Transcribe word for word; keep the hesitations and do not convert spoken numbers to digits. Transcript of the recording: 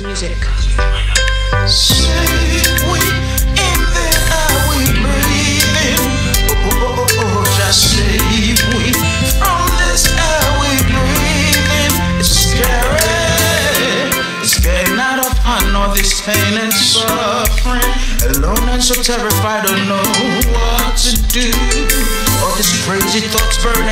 Music. Save we in the air we breathing. Oh, oh, oh, oh, just save we from this air we breathing. It's scary. It's getting out of hand, all this pain and suffering. Alone and so terrified, don't know what to do. All these crazy thoughts burn